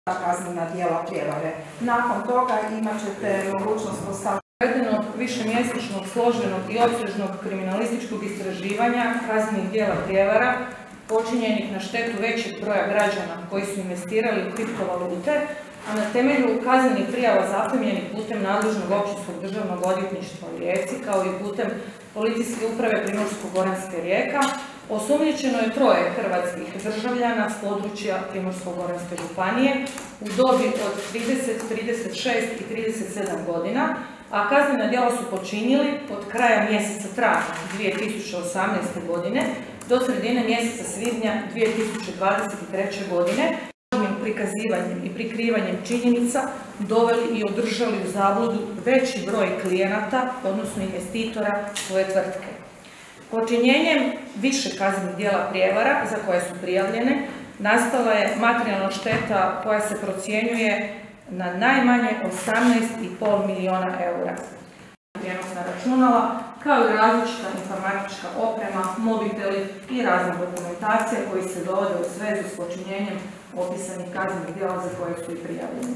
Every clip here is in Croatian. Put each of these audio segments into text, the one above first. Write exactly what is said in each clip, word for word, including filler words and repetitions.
kaznena djela prijevare. Nakon toga imat ćete mogućnost postavljanja provedenog višemjesečnog složenog i opsežnog kriminalističkog istraživanja kaznenih djela prijevara počinjenih na štetu većeg broja građana koji su investirali u kriptovalute, a na temelju kaznenih prijava zaprimljenih putem nadležnog općinskog državnog odvjetništva u Rijeci, kao i putem policijske uprave Primorsko-goranske Rijeka, osumnjičeno je troje hrvatskih državljana s područja Primorsko-goranske županije u dobi od trideset, trideset šest i trideset sedam godina, a kaznena djela su počinili od kraja mjeseca travnja dvije tisuće osamnaeste. godine do sredine mjeseca svibnja dvije tisuće dvadeset treće. godine, prikazivanjem i prikrivanjem činjenica doveli i održali u zabludu veći broj klijenata, odnosno investitora svoje tvrtke. Počinjenjem više kaznenih djela prijevara za koje su prijavljene, nastala je materijalna šteta koja se procjenjuje na najmanje osamnaest i pol milijuna eura. Prijenosna računala, kao i različita informatička oprema, mobiteli i razna dokumentacija koji se dovode u svezu s počinjenjem opisanih kaznenih djela za koje su i prijavljeni.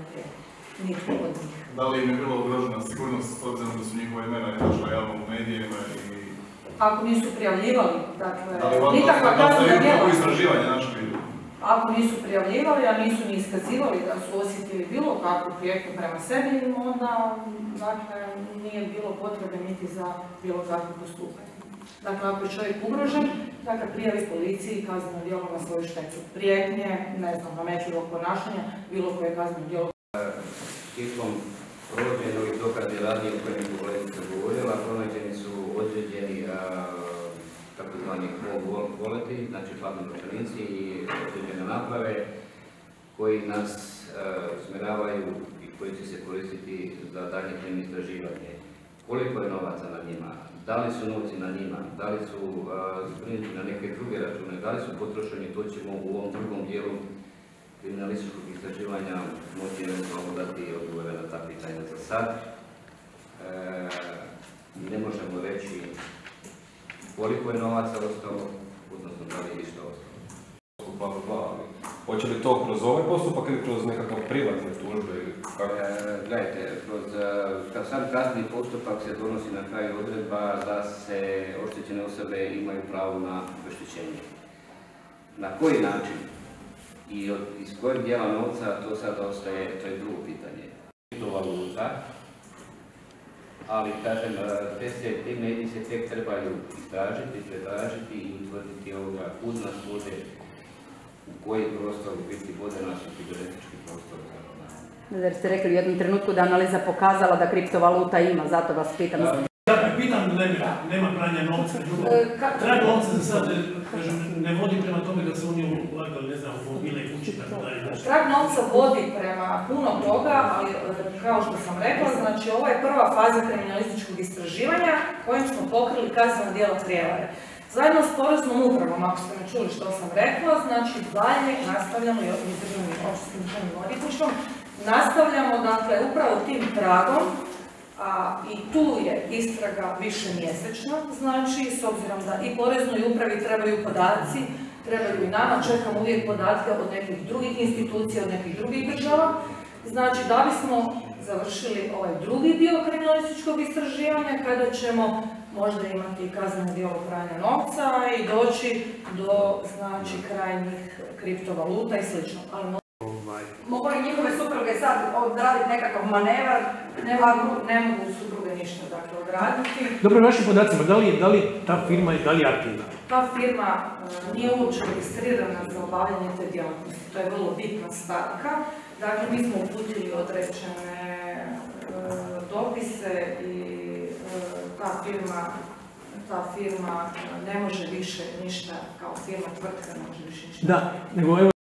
Nitko od njih. Da li im je bilo ugrožena sigurnost s obzirom da su njihova imena izašla javno u medijima i... Ako nisu prijavljivali, dakle, nikakva kaznena djela... istraživanje našeg vidu? Ako nisu prijavljivali, a nisu ni iskazivali da su osjetili bilo kakvu prijetnju prema sebi, onda dakle, nije bilo potrebe niti za bilo kakvo postupanje. Dakle, ako je čovjek ugrožen, dakle, prijavi policiji kazneno djelo na svoju štetu. Prijetnje, ne znam, namećivog ponašanja, bilo koje kazneno djelo. Tijekom provođenja ovih dokaznih radnji o kojim je kolegica govorila, pronađeni su određeni takozvani voleti, znači platni novčanici i određene naprave koji nas usmjeravaju i koji će se koristiti za dalje kriminalno istraživanje. Koliko je novaca na njima, da li su novci na njima, da li su zbrinuti na neke druge račune, da li su potrošeni, to ćemo u ovom drugom dijelu kriminalističkog istraživanja moći eventualno dati odgovore na ta pitanja za sad. Ne možemo reći koliko je novaca ostalo, odnosno da li je išta ostalo. Hoće li to kroz ovaj postupak ili kroz nekakav privatne tužbe ili kako? Gledajte, kroz sam kasniji postupak se donosi na kraju odredba da se oštećene osobe imaju pravo na obeštećenje. Na koji način i iz kojeg dijela novca, to sad ostaje, to je drugo pitanje. Kriptovaluta, ali kažem, te mediji se tek trebaju istražiti, pretražiti i utvrditi ovoga kud nas vode, u koji prostor biti vode naš kibernetički prostor. Jer ste rekli u jednom trenutku da analiza pokazala da kriptovaluta ima, zato vas pitam. Dakle, pitam da nema pranja novca, trag novca za sad ne vodi prema tome da se oni ulagali, ne znam, u mobile i kući, tako dalje. Trag novca vodi prema puno toga, ali kao što sam rekla, znači ovo je prva faza kriminalističkog istraživanja kojim smo pokrili kaznena djela prijevare. Zajedno s poreznom upravom, ako ste me čuli što sam rekla, znači dalje nastavljamo i ovim državnim općinskim državnim odvjetništvom, nastavljamo dakle upravo tim tragom, a i tu je istraga više mjesečna, znači s obzirom da i poreznoj upravi trebaju podaci, trebaju i nama, čekamo uvijek podatke od nekih drugih institucija, od nekih drugih država, znači da bismo završili ovaj drugi dio kriminalističkog istraživanja kada ćemo možda imati kazneno djelo pranja novca i doći do znači krajnjih kriptovaluta i slično. Mogu li njihove supruge sad odraditi nekakav manevar? Ne mogu supruge ništa dakle odraditi. Dobro, našim podacima, da li ta firma je dalje aktivna? Ta firma nije uopće registrirana za obavljanje te djelatnosti. To je vrlo bitna stavka. Dakle, mi smo uputili određene dopise i ta firma ta firma ne može više ništa kao firma, tvrtka ne može više ništa. Da, nego evo